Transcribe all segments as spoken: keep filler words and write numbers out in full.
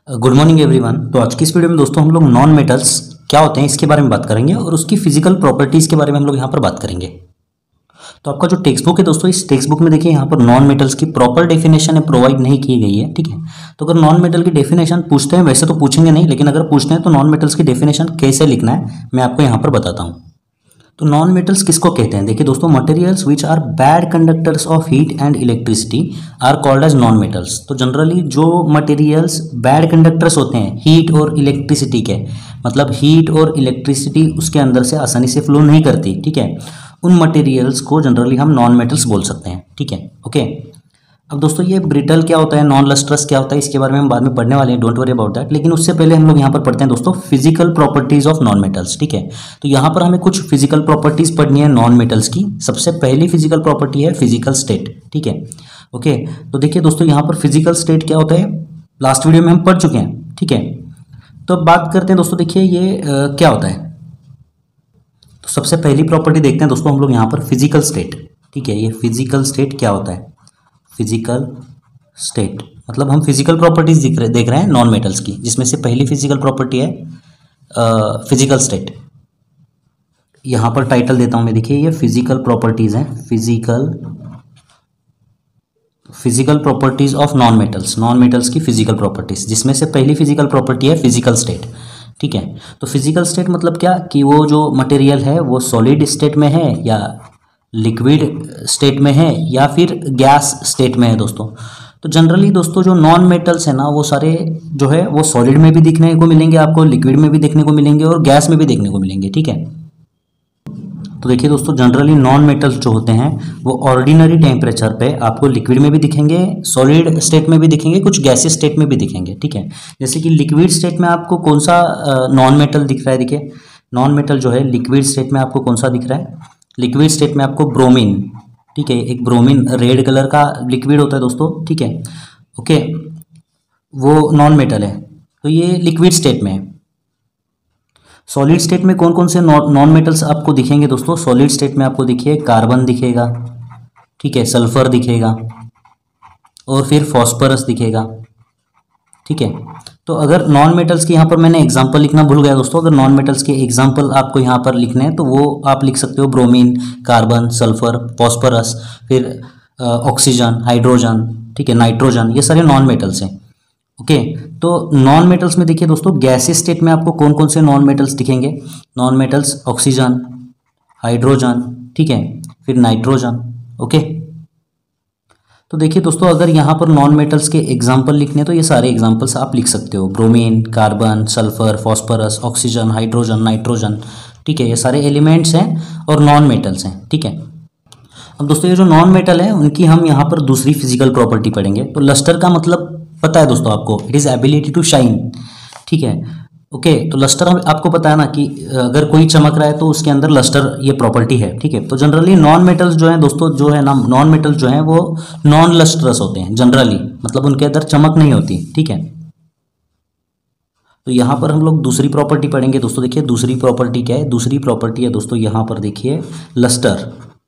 Good morning everyone. तो आज की इस वीडियो में दोस्तों हम लोग नॉन मेटल्स क्या होते हैं इसके बारे में बात करेंगे और उसकी फिजिकल प्रॉपर्टीज़ के बारे में हम लोग यहाँ पर बात करेंगे। तो आपका जो टेक्स्ट बुक है दोस्तों, इस टेक्स्ट बुक में देखिए यहाँ पर नॉन मेटल्स की प्रॉपर डेफिनेशन है प्रोवाइड नहीं की गई है, ठीक है। तो अगर नॉन मेटल की डेफिनेशन पूछते हैं, वैसे तो पूछेंगे नहीं, लेकिन अगर पूछते हैं तो नॉन मेटल्स की डेफिनेशन कैसे लिखना है मैं आपको यहाँ पर बताता हूँ। तो नॉन मेटल्स किसको कहते हैं? देखिए दोस्तों, materials which are bad conductors of heat and electricity are called as non metals. तो जनरली जो मटेरियल्स बैड कंडक्टर्स होते हैं हीट और इलेक्ट्रिसिटी के, मतलब हीट और इलेक्ट्रिसिटी उसके अंदर से आसानी से फ्लो नहीं करती, ठीक है, उन मटेरियल्स को जनरली हम नॉन मेटल्स बोल सकते हैं, ठीक है, ओके। अब दोस्तों ये ब्रिटल क्या होता है, नॉन लस्ट्रस क्या होता है, इसके बारे में हम बाद में पढ़ने वाले हैं, डोंट वरी अबाउट दैट। लेकिन उससे पहले हम लोग यहाँ पर पढ़ते हैं दोस्तों physical properties of non metals, ठीक है। तो यहाँ पर हमें कुछ फिजिकल प्रॉपर्टीज पढ़नी है नॉन मेटल्स की। सबसे पहली फिजिकल प्रॉपर्टी है फिजिकल स्टेट, ठीक है, ओके। तो देखिए दोस्तों यहाँ पर फिजिकल स्टेट क्या होता है, लास्ट वीडियो में हम पढ़ चुके हैं, ठीक है। तो अब बात करते हैं दोस्तों, देखिए ये आ, क्या होता है। तो सबसे पहली प्रॉपर्टी देखते हैं दोस्तों हम लोग यहाँ पर फिजिकल स्टेट, ठीक है। ये फिजिकल स्टेट क्या होता है, फिजिकल स्टेट मतलब हम फिजिकल प्रॉपर्टीज देख रहे देख रहे हैं नॉन मेटल्स की, जिसमें से पहली फिजिकल प्रॉपर्टी है फिजिकल स्टेट। यहाँ पर टाइटल देता हूँ मैं, देखिए ये फिजिकल प्रॉपर्टीज हैं, physical physical properties of non metals, non metals की फिजिकल प्रॉपर्टीज, जिसमें से पहली फिजिकल प्रॉपर्टी है फिजिकल स्टेट, ठीक है। तो फिजिकल स्टेट मतलब क्या कि वो जो मटेरियल है वो सॉलिड स्टेट में है या लिक्विड स्टेट में है या फिर गैस स्टेट में है दोस्तों। तो जनरली दोस्तों जो नॉन मेटल्स है ना, वो सारे जो है वो सॉलिड में भी देखने को मिलेंगे आपको, लिक्विड में भी देखने को मिलेंगे और गैस में भी देखने को मिलेंगे, ठीक है। तो देखिए दोस्तों जनरली नॉन मेटल्स जो होते हैं वो ऑर्डिनरी टेम्परेचर पे आपको लिक्विड में भी दिखेंगे, सॉलिड स्टेट में भी दिखेंगे, कुछ गैसेस स्टेट में भी दिखेंगे, ठीक है। जैसे कि लिक्विड स्टेट में आपको कौन सा नॉन मेटल दिख रहा है, देखिए नॉन मेटल जो है लिक्विड स्टेट में आपको कौन सा दिख रहा है, लिक्विड स्टेट में आपको ब्रोमीन, ठीक है। एक ब्रोमीन रेड कलर का लिक्विड होता है दोस्तों, ठीक है, ओके, वो नॉन मेटल है। तो ये लिक्विड स्टेट में है। सॉलिड स्टेट में कौन कौन से नॉन मेटल्स आपको दिखेंगे दोस्तों? सॉलिड स्टेट में आपको देखिए कार्बन दिखेगा, ठीक है, सल्फर दिखेगा और फिर फॉस्फोरस दिखेगा, ठीक है। तो अगर नॉन मेटल्स के यहाँ पर मैंने एग्जांपल लिखना भूल गया दोस्तों, अगर नॉन मेटल्स के एग्जांपल आपको यहाँ पर लिखने हैं तो वो आप लिख सकते हो ब्रोमीन, कार्बन, सल्फर, फॉस्फोरस, फिर ऑक्सीजन, हाइड्रोजन, ठीक है, नाइट्रोजन, ये सारे नॉन मेटल्स हैं, ओके। तो नॉन मेटल्स में देखिए दोस्तों गैसेस स्टेट में आपको कौन कौन से नॉन मेटल्स दिखेंगे? नॉन मेटल्स ऑक्सीजन, हाइड्रोजन, ठीक है, फिर नाइट्रोजन, ओके। तो देखिए दोस्तों अगर यहाँ पर नॉन मेटल्स के एग्जाम्पल लिखने तो ये सारे एग्जाम्पल्स आप लिख सकते हो, bromine, carbon, sulphur, phosphorus, oxygen, hydrogen, nitrogen, ठीक है, ये सारे एलिमेंट्स हैं और नॉन मेटल्स हैं, ठीक है। अब दोस्तों ये जो नॉन मेटल है उनकी हम यहाँ पर दूसरी फिजिकल प्रॉपर्टी पढ़ेंगे। तो लस्टर का मतलब पता है दोस्तों आपको, it is ability to shine, ठीक है, ओके। तो लस्टर आपको पता है ना कि अगर कोई चमक रहा है तो उसके अंदर लस्टर ये प्रॉपर्टी है, ठीक है। तो जनरली नॉन मेटल्स जो हैं दोस्तों, जो है ना नॉन मेटल्स जो हैं वो नॉन लस्ट्रस होते हैं जनरली, मतलब उनके अंदर चमक नहीं होती, ठीक है। तो यहाँ पर हम लोग दूसरी प्रॉपर्टी पढ़ेंगे दोस्तों। देखिए दूसरी प्रॉपर्टी क्या है, दूसरी प्रॉपर्टी है दोस्तों यहाँ पर देखिए लस्टर,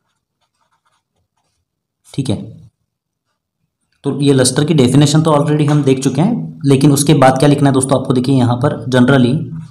ठीक है। तो ये लस्टर की डेफिनेशन तो ऑलरेडी हम देख चुके हैं, लेकिन उसके बाद क्या लिखना है दोस्तों आपको, देखिए यहाँ पर generally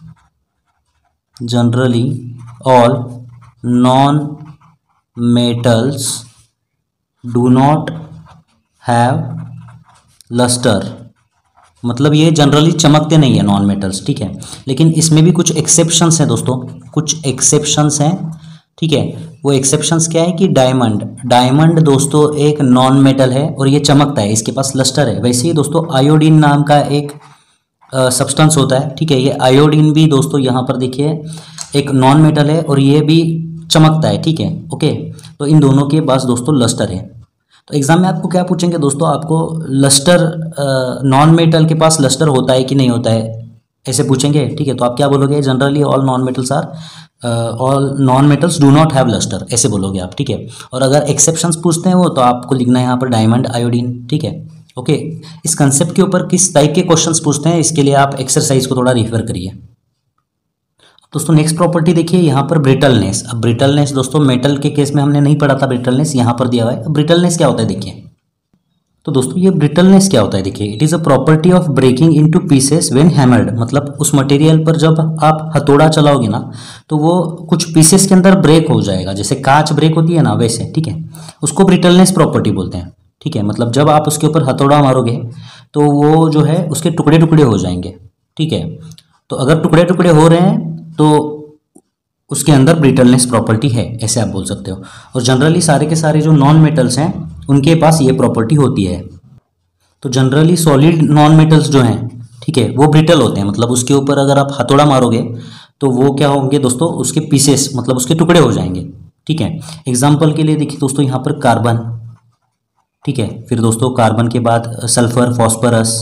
generally all non metals do not have lustre, मतलब ये जनरली चमकते नहीं है नॉन मेटल्स, ठीक है। लेकिन इसमें भी कुछ एक्सेप्शंस हैं दोस्तों, कुछ एक्सेप्शंस हैं, ठीक है। वो एक्सेप्शंस क्या है कि डायमंड, डायमंड दोस्तों एक नॉन मेटल है और ये चमकता है, इसके पास लस्टर है। वैसे ही दोस्तों आयोडीन नाम का एक सब्सटेंस होता है, ठीक है, ये आयोडीन भी दोस्तों यहाँ पर देखिए एक नॉन मेटल है और ये भी चमकता है, ठीक है, ओके। तो इन दोनों के पास दोस्तों लस्टर है। तो एग्जाम में आपको क्या पूछेंगे दोस्तों, आपको लस्टर नॉन मेटल के पास लस्टर होता है कि नहीं होता है, ऐसे पूछेंगे, ठीक है। तो आप क्या बोलोगे, generally all non metals are all non metals do not have lustre, ऐसे बोलोगे आप, ठीक है। और अगर एक्सेप्शंस पूछते हैं वो तो आपको लिखना है यहाँ पर डायमंड, आयोडीन, ठीक है, ओके। इस कंसेप्ट के ऊपर किस टाइप के क्वेश्चंस पूछते हैं इसके लिए आप एक्सरसाइज को थोड़ा रिफर करिए। दोस्तों नेक्स्ट प्रॉपर्टी देखिए यहाँ पर ब्रिटलनेस। अब ब्रिटलनेस दोस्तों मेटल के केस में हमने नहीं पढ़ा था ब्रिटलनेस, यहाँ पर दिया हुआ है। ब्रिटलनेस क्या होता है देखिए, तो दोस्तों ये ब्रिटलनेस क्या होता है, देखिए it is a property of breaking into pieces when hammered, मतलब उस मटेरियल पर जब आप हथौड़ा चलाओगे ना तो वो कुछ पीसेस के अंदर ब्रेक हो जाएगा, जैसे कांच ब्रेक होती है ना वैसे, ठीक है, उसको ब्रिटलनेस प्रॉपर्टी बोलते हैं, ठीक है। मतलब जब आप उसके ऊपर हथौड़ा मारोगे तो वो जो है उसके टुकड़े टुकड़े हो जाएंगे, ठीक है। तो अगर टुकड़े टुकड़े हो रहे हैं तो उसके अंदर ब्रिटलनेस प्रॉपर्टी है, ऐसे आप बोल सकते हो। और जनरली सारे के सारे जो नॉन मेटल्स हैं उनके पास ये प्रॉपर्टी होती है। तो जनरली सॉलिड नॉन मेटल्स जो हैं, ठीक है, वो ब्रिटल होते हैं, मतलब उसके ऊपर अगर आप हथौड़ा मारोगे तो वो क्या होंगे दोस्तों, उसके पीसेस मतलब उसके टुकड़े हो जाएंगे, ठीक है। एग्जाम्पल के लिए देखिए दोस्तों यहाँ पर कार्बन, ठीक है, फिर दोस्तों कार्बन के बाद सल्फर, फॉस्फोरस,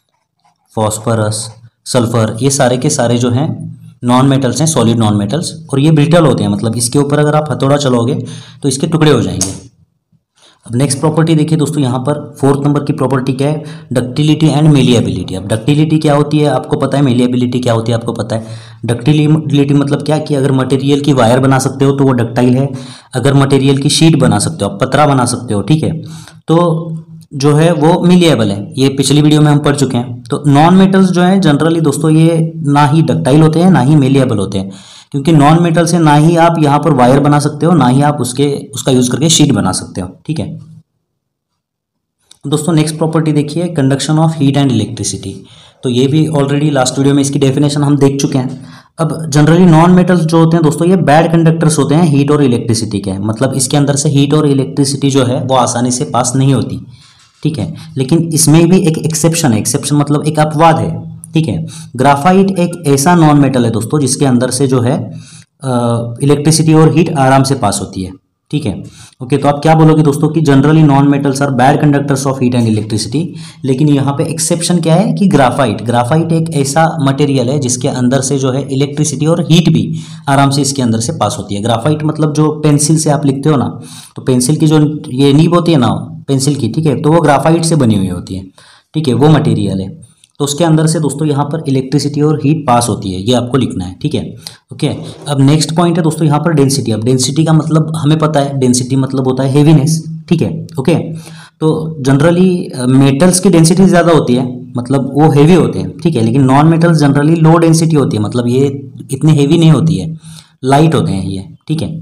फॉस्फोरस सल्फर, ये सारे के सारे जो हैं नॉन मेटल्स हैं, सॉलिड नॉन मेटल्स, और ये ब्रिटल होते हैं, मतलब इसके ऊपर अगर आप हथौड़ा चलाओगे तो इसके टुकड़े हो जाएंगे। अब नेक्स्ट प्रॉपर्टी देखिए दोस्तों, यहाँ पर फोर्थ नंबर की प्रॉपर्टी क्या है, डक्टिलिटी एंड मेलिएबिलिटी। अब डक्टिलिटी क्या होती है आपको पता है, मेलिएबिलिटी क्या होती है आपको पता है। डक्टिलिटी मतलब क्या कि अगर मटेरियल की वायर बना सकते हो तो वो डक्टाइल है, अगर मटेरियल की शीट बना सकते हो, पतरा बना सकते हो, ठीक है, तो जो है वो मिलिएबल है। ये पिछली वीडियो में हम पढ़ चुके हैं। तो नॉन मेटल्स जो हैं जनरली दोस्तों ये ना ही डक्टाइल होते हैं ना ही मिलिएबल होते हैं, क्योंकि नॉन मेटल से ना ही आप यहाँ पर वायर बना सकते हो, ना ही आप उसके उसका यूज करके शीट बना सकते हो, ठीक है। दोस्तों नेक्स्ट प्रॉपर्टी देखिए, conduction of heat and electricity. तो ये भी ऑलरेडी लास्ट वीडियो में इसकी डेफिनेशन हम देख चुके हैं। अब जनरली नॉन मेटल्स जो होते हैं दोस्तों ये बैड कंडक्टर्स होते हैं हीट और इलेक्ट्रिसिटी के, मतलब इसके अंदर से हीट और इलेक्ट्रिसिटी जो है वो आसानी से पास नहीं होती, ठीक है। लेकिन इसमें भी एक एक्सेप्शन है, एक्सेप्शन मतलब एक अपवाद है, ठीक है। ग्राफाइट एक ऐसा नॉन मेटल है दोस्तों जिसके अंदर से जो है इलेक्ट्रिसिटी और हीट आराम से पास होती है, ठीक है। ओके, तो आप क्या बोलोगे दोस्तों कि generally non metals are bad conductors of heat and electricity, लेकिन यहाँ पे एक्सेप्शन क्या है कि ग्राफाइट ग्राफाइट एक ऐसा मटेरियल है जिसके अंदर से जो है इलेक्ट्रिसिटी और हीट भी आराम से इसके अंदर से पास होती है। ग्राफाइट मतलब जो पेंसिल से आप लिखते हो ना, तो पेंसिल की जो ये नीब होती है ना पेंसिल की, ठीक है, तो वो ग्राफाइट से बनी हुई होती है, ठीक है, वो मटेरियल है। तो उसके अंदर से दोस्तों यहाँ पर इलेक्ट्रिसिटी और हीट पास होती है, ये आपको लिखना है, ठीक है। ओके, अब नेक्स्ट पॉइंट है दोस्तों यहाँ पर डेंसिटी। अब डेंसिटी का मतलब हमें पता है, डेंसिटी मतलब होता है हेवीनेस, ठीक है। ओके, तो जनरली मेटल्स की डेंसिटी ज़्यादा होती है, मतलब वो हेवी होते हैं, ठीक है, लेकिन non metals generally low density होती है, मतलब ये इतने हेवी नहीं होती है, लाइट होते हैं ये, ठीक है।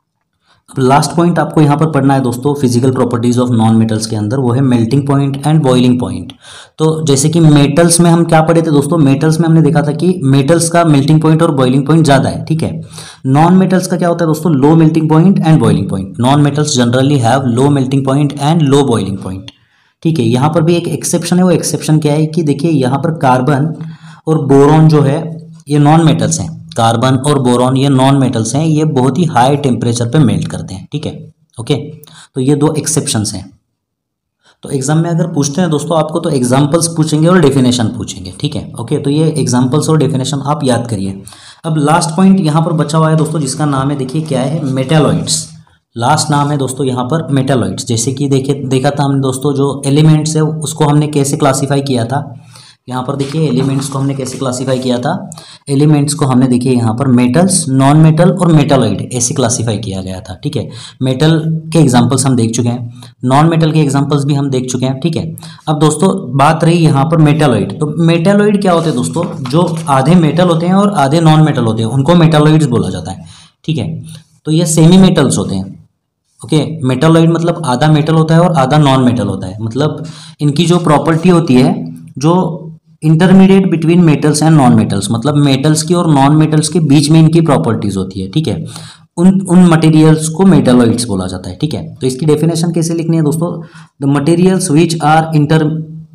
अब लास्ट पॉइंट आपको यहाँ पर पढ़ना है दोस्तों physical properties of non metals के अंदर, वो है melting point and boiling point. तो जैसे कि मेटल्स में हम क्या पढ़े थे दोस्तों, मेटल्स में हमने देखा था कि मेटल्स का मेल्टिंग पॉइंट और बॉइलिंग पॉइंट ज़्यादा है, ठीक है। नॉन मेटल्स का क्या होता है दोस्तों, low melting point and boiling point. Non metals generally have low melting point and low boiling point, ठीक है। यहाँ पर भी एक एक्सेप्शन है, वो एक्सेप्शन क्या है कि देखिए यहाँ पर कार्बन और बोरॉन जो है ये नॉन मेटल्स हैं, कार्बन और बोरॉन ये नॉन मेटल्स हैं, ये बहुत ही हाई टेम्परेचर पे मेल्ट करते हैं, ठीक है। ओके, तो ये दो एक्सेप्शंस हैं। तो एग्जाम में अगर पूछते हैं दोस्तों आपको तो एग्जांपल्स पूछेंगे और डेफिनेशन पूछेंगे, ठीक है। ओके, तो ये एग्जांपल्स और डेफिनेशन आप याद करिए। अब लास्ट पॉइंट यहाँ पर बचा हुआ है दोस्तों जिसका नाम है, देखिए क्या है, मेटालॉइड्स। लास्ट नाम है दोस्तों यहाँ पर मेटालॉइड्स। जैसे कि देखिए देखा था हमने दोस्तों जो एलिमेंट्स है उसको हमने कैसे क्लासीफाई किया था, यहाँ पर देखिए एलिमेंट्स को हमने कैसे क्लासीफाई किया था, एलिमेंट्स को हमने देखिए यहाँ पर मेटल्स, नॉन मेटल और मेटालॉइड ऐसे क्लासीफाई किया गया था, ठीक है। मेटल के एग्जांपल्स हम देख चुके हैं, नॉन मेटल के एग्जांपल्स भी हम देख चुके हैं, ठीक है। अब दोस्तों बात रही यहाँ पर मेटालॉइड। तो मेटालॉइड क्या होते हैं दोस्तों, जो आधे मेटल होते हैं और आधे नॉन मेटल होते हैं उनको मेटालॉइड्स बोला जाता है, ठीक है। तो ये सेमी मेटल्स होते हैं। ओके, मेटालॉइड मतलब आधा मेटल होता है और आधा नॉन मेटल होता है, मतलब इनकी जो प्रॉपर्टी होती है जो intermediate between metals and non metals, मतलब मेटल्स की और नॉन मेटल्स के बीच में इनकी प्रॉपर्टीज होती है, ठीक है। उन उन मटेरियल्स को मेटालॉइड्स बोला जाता है, ठीक है। तो इसकी डेफिनेशन कैसे लिखनी है दोस्तों, the materials which are inter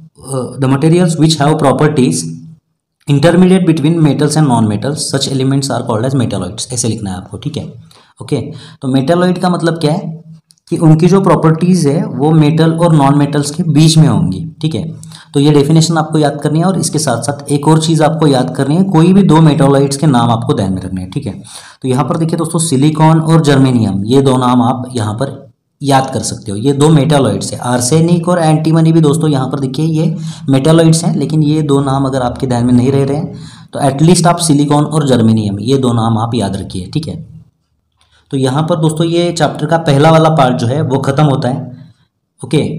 the materials which have properties intermediate between metals and non metals, such elements are called as metalloids, ऐसे लिखना है आपको, ठीक है। ओके, तो मेटालॉइड का मतलब क्या है कि उनकी जो प्रॉपर्टीज है वो मेटल और नॉन मेटल्स के बीच में होंगी, ठीक है। तो ये डेफिनेशन आपको याद करनी है और इसके साथ साथ एक और चीज़ आपको याद करनी है, कोई भी दो मेटालॉइड्स के नाम आपको ध्यान में रखने हैं, ठीक है। तो यहाँ पर देखिए दोस्तों सिलिकॉन और जर्मेनियम, ये दो नाम आप यहाँ पर याद कर सकते हो, ये दो मेटालॉइड्स हैं। आर्सेनिक और एंटीमनी भी दोस्तों यहाँ पर देखिए ये मेटालॉइड्स हैं, लेकिन ये दो नाम अगर आपके ध्यान में नहीं रह रहे हैं तो एटलीस्ट आप सिलिकॉन और जर्मेनियम ये दो नाम आप याद रखिए, ठीक है। तो यहाँ पर दोस्तों ये चैप्टर का पहला वाला पार्ट जो है वो खत्म होता है। ओके,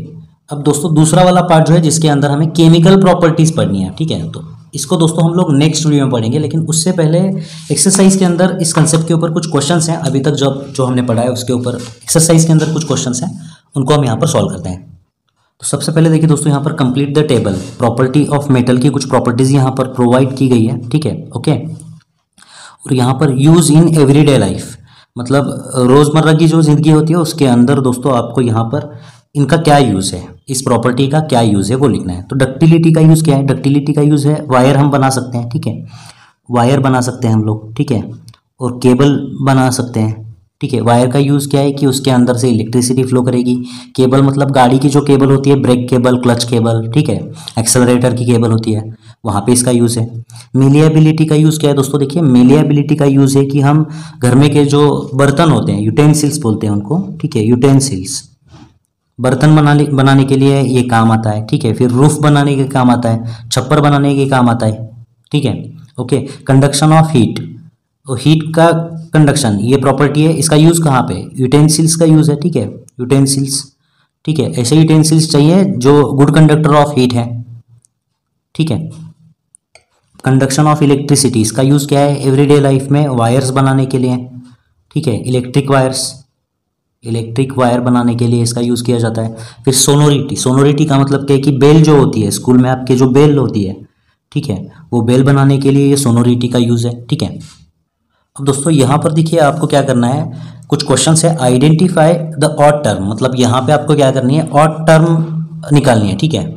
अब दोस्तों दूसरा वाला पार्ट जो है जिसके अंदर हमें केमिकल प्रॉपर्टीज पढ़नी है, ठीक है। तो इसको दोस्तों हम लोग नेक्स्ट वीडियो में पढ़ेंगे, लेकिन उससे पहले एक्सरसाइज के अंदर इस कंसेप्ट के ऊपर कुछ क्वेश्चंस हैं अभी तक जब जो हमने पढ़ा है उसके ऊपर एक्सरसाइज के अंदर कुछ क्वेश्चंस हैं, उनको हम यहाँ पर सॉल्व करते हैं। तो सबसे पहले देखिए दोस्तों, यहाँ पर complete the table, property of metal की कुछ प्रॉपर्टीज यहाँ पर प्रोवाइड की गई है, ठीक है, ओके। और यहाँ पर यूज इन एवरीडे लाइफ, मतलब रोजमर्रा की जो जिंदगी होती है उसके अंदर दोस्तों आपको यहाँ पर इनका क्या यूज़ है, इस प्रॉपर्टी का क्या यूज़ है वो लिखना है। तो डक्टिलिटी का यूज़ क्या है, डक्टिलिटी का यूज़ है वायर हम बना सकते हैं, ठीक है, वायर बना सकते हैं हम लोग, ठीक है, और केबल बना सकते हैं, ठीक है। वायर का यूज़ क्या है कि उसके अंदर से इलेक्ट्रिसिटी फ्लो करेगी। केबल मतलब गाड़ी की जो केबल होती है, ब्रेक केबल, क्लच केबल, ठीक है, एक्सेलरेटर की केबल होती है, वहाँ पे इसका यूज़ है। मेलिएबिलिटी का यूज़ क्या है दोस्तों, देखिए मेलिएबिलिटी का यूज़ है कि हम घर में के जो बर्तन होते हैं, यूटेंसिल्स बोलते हैं उनको, ठीक है, यूटेंसिल्स बर्तन बनाने बनाने के लिए ये काम आता है, ठीक है। फिर रूफ बनाने के काम आता है, छप्पर बनाने के काम आता है, ठीक है, ओके। कंडक्शन ऑफ हीट, और हीट का कंडक्शन ये प्रॉपर्टी है, इसका यूज़ कहाँ पे, यूटेंसिल्स का यूज़ है, ठीक है, यूटेंसिल्स, ठीक है। ऐसे यूटेंसिल्स चाहिए जो गुड कंडक्टर ऑफ हीट है, ठीक है। कंडक्शन ऑफ इलेक्ट्रिसिटी, इसका यूज़ क्या है एवरीडे लाइफ में, वायर्स बनाने के लिए, ठीक है, इलेक्ट्रिक वायर्स, इलेक्ट्रिक वायर बनाने के लिए इसका यूज़ किया जाता है। फिर सोनोरिटी, सोनोरिटी का मतलब क्या है कि बेल जो होती है स्कूल में आपके जो बेल होती है, ठीक है, वो बेल बनाने के लिए ये सोनोरिटी का यूज़ है, ठीक है। अब दोस्तों यहाँ पर देखिए आपको क्या करना है, कुछ क्वेश्चन है, आइडेंटिफाई द ऑड टर्म, मतलब यहाँ पे आपको क्या करनी है, ऑड टर्म निकालनी है, ठीक है।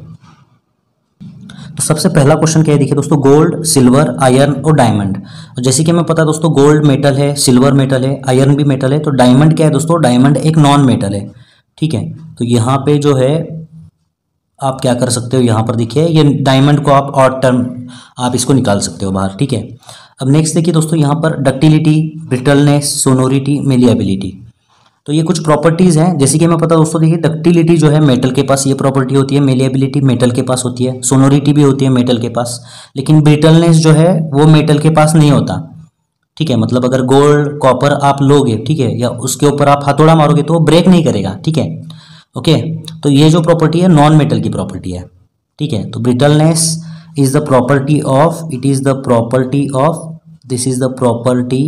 तो सबसे पहला क्वेश्चन क्या है, देखिए दोस्तों, गोल्ड, सिल्वर, आयरन और डायमंड। जैसे कि हमें पता है दोस्तों, गोल्ड मेटल है, सिल्वर मेटल है, आयरन भी मेटल है, तो डायमंड क्या है दोस्तों, डायमंड एक नॉन मेटल है, ठीक है। तो यहाँ पे जो है आप क्या कर सकते हो, यहाँ पर देखिए ये डायमंड को आप ऑड टर्म आप इसको निकाल सकते हो बाहर, ठीक है। अब नेक्स्ट देखिए दोस्तों, यहाँ पर डक्टिलिटी, ब्रिटलनेस, सोनोरिटी, मेलिएबिलिटी, तो ये कुछ प्रॉपर्टीज़ हैं। जैसे कि हमें पता दोस्तों, देखिए डक्टिलिटी जो है मेटल के पास ये प्रॉपर्टी होती है, मेलिएबिलिटी मेटल के पास होती है, सोनोरिटी भी होती है मेटल के पास, लेकिन ब्रिटलनेस जो है वो मेटल के पास नहीं होता, ठीक है। मतलब अगर गोल्ड कॉपर आप लोगे, ठीक है, या उसके ऊपर आप हथौड़ा मारोगे तो वो ब्रेक नहीं करेगा, ठीक है, ओके। तो ये जो प्रॉपर्टी है नॉन मेटल की प्रॉपर्टी है, ठीक है। तो brittleness is the property of, it is the property of, this is the property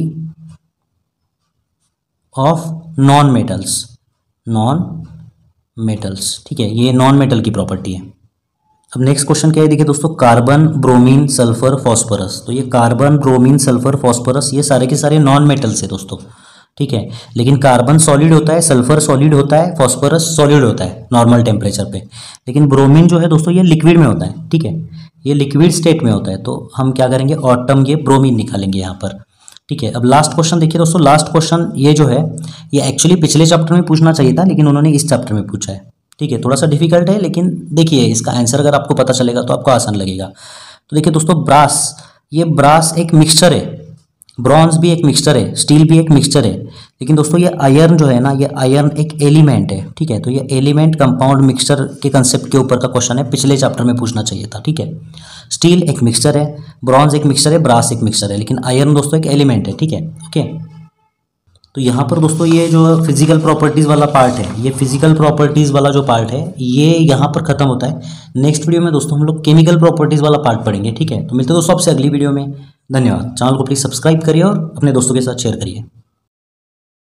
of non metals, non metals, ठीक है, ये नॉन मेटल की प्रॉपर्टी है। अब नेक्स्ट क्वेश्चन क्या है, देखिए दोस्तों, कार्बन, ब्रोमीन, सल्फर, फॉस्फोरस, तो ये कार्बन, ब्रोमीन, सल्फर, फॉस्फोरस ये सारे के सारे नॉन मेटल्स है दोस्तों, ठीक है। लेकिन कार्बन सॉलिड होता है, सल्फर सॉलिड होता है, फॉस्फोरस सॉलिड होता है नॉर्मल टेम्परेचर पे, लेकिन ब्रोमीन जो है दोस्तों ये लिक्विड में होता है, ठीक है, ये लिक्विड स्टेट में होता है। तो हम क्या करेंगे, ऑड टर्म ये ब्रोमीन निकालेंगे यहाँ पर, ठीक है। अब लास्ट क्वेश्चन देखिए दोस्तों, लास्ट क्वेश्चन ये जो है ये एक्चुअली पिछले चैप्टर में पूछना चाहिए था, लेकिन उन्होंने इस चैप्टर में पूछा है, ठीक है। थोड़ा सा डिफिकल्ट है, लेकिन देखिए इसका आंसर अगर आपको पता चलेगा तो आपको आसान लगेगा। तो देखिए दोस्तों, ब्रास, ये ब्रास एक मिक्सचर है, ब्रॉन्ज भी एक मिक्सचर है, स्टील भी एक मिक्सचर है, लेकिन दोस्तों ये आयरन जो है ना, ये आयरन एक एलिमेंट है, ठीक है। तो ये एलिमेंट कंपाउंड मिक्सचर के कंसेप्ट के ऊपर का क्वेश्चन है, पिछले चैप्टर में पूछना चाहिए था, ठीक है। स्टील एक मिक्सचर है, ब्रॉन्ज एक मिक्सचर है, ब्रास एक मिक्सचर है, लेकिन आयरन दोस्तों एक एलिमेंट है, ठीक है, ओके। तो यहाँ पर दोस्तों ये जो फिजिकल प्रॉपर्टीज़ वाला पार्ट है, ये फिजिकल प्रॉपर्टीज़ वाला जो पार्ट है ये यहाँ पर खत्म होता है। नेक्स्ट वीडियो में दोस्तों हम लोग केमिकल प्रॉपर्टीज़ वाला पार्ट पढ़ेंगे, ठीक है। तो मिलते हैं दोस्तों आपसे अगली वीडियो में, धन्यवाद। चैनल को प्लीज़ सब्सक्राइब करिए और अपने दोस्तों के साथ शेयर करिए।